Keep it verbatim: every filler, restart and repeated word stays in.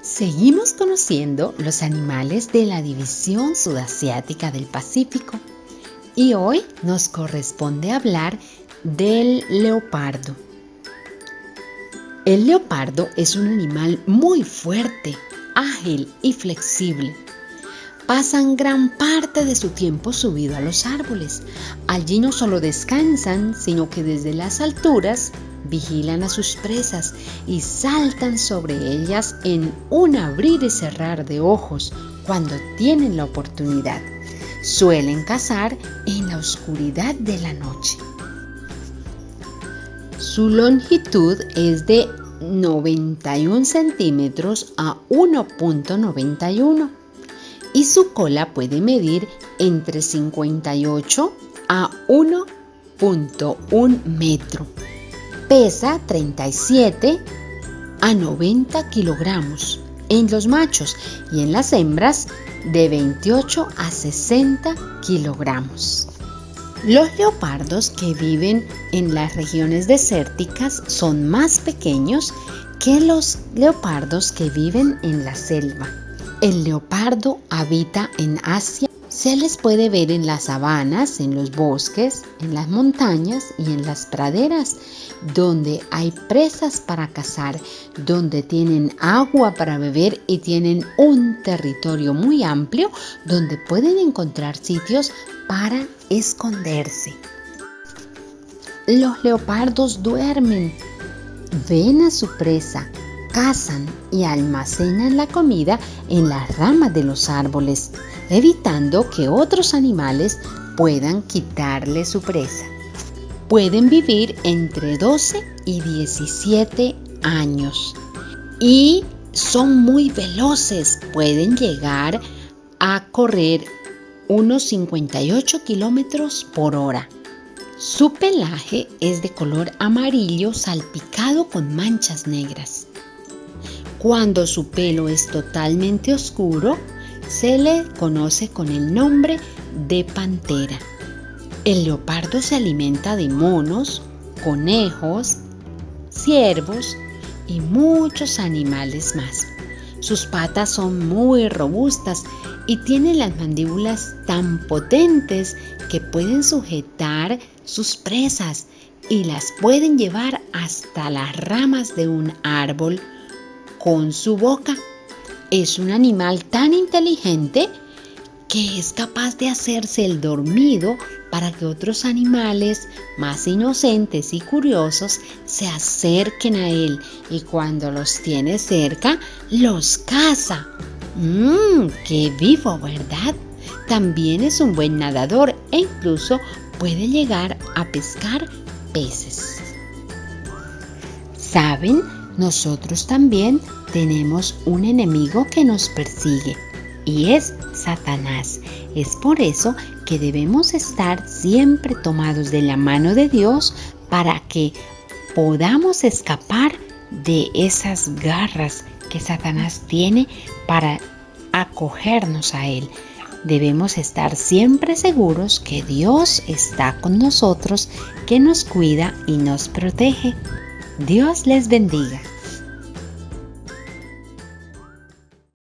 Seguimos conociendo los animales de la división sudasiática del Pacífico y hoy nos corresponde hablar del leopardo. El leopardo es un animal muy fuerte, ágil y flexible. Pasan gran parte de su tiempo subido a los árboles. Allí no solo descansan, sino que desde las alturas vigilan a sus presas y saltan sobre ellas en un abrir y cerrar de ojos cuando tienen la oportunidad. Suelen cazar en la oscuridad de la noche. Su longitud es de noventa y un centímetros a uno punto noventa y uno y su cola puede medir entre cincuenta y ocho a uno punto uno metro. Pesa treinta y siete a noventa kilogramos en los machos y en las hembras de veintiocho a sesenta kilogramos. Los leopardos que viven en las regiones desérticas son más pequeños que los leopardos que viven en la selva. El leopardo habita en Asia. Se les puede ver en las sabanas, en los bosques, en las montañas y en las praderas, donde hay presas para cazar, donde tienen agua para beber y tienen un territorio muy amplio donde pueden encontrar sitios para esconderse. Los leopardos duermen, ven a su presa, cazan y almacenan la comida en las ramas de los árboles, evitando que otros animales puedan quitarle su presa. Pueden vivir entre doce y diecisiete años y son muy veloces. Pueden llegar a correr unos cincuenta y ocho kilómetros por hora. Su pelaje es de color amarillo salpicado con manchas negras. Cuando su pelo es totalmente oscuro, se le conoce con el nombre de pantera. El leopardo se alimenta de monos, conejos, ciervos y muchos animales más. Sus patas son muy robustas y tienen las mandíbulas tan potentes que pueden sujetar sus presas y las pueden llevar hasta las ramas de un árbol con su boca. Es un animal tan inteligente que es capaz de hacerse el dormido para que otros animales más inocentes y curiosos se acerquen a él, y cuando los tiene cerca, los caza. ¡Mmm! ¡Qué vivo!, ¿verdad? También es un buen nadador e incluso puede llegar a pescar peces. ¿Saben? Nosotros también tenemos un enemigo que nos persigue y es Satanás. Es por eso que debemos estar siempre tomados de la mano de Dios para que podamos escapar de esas garras que Satanás tiene para acogernos a él. Debemos estar siempre seguros que Dios está con nosotros, que nos cuida y nos protege. Dios les bendiga.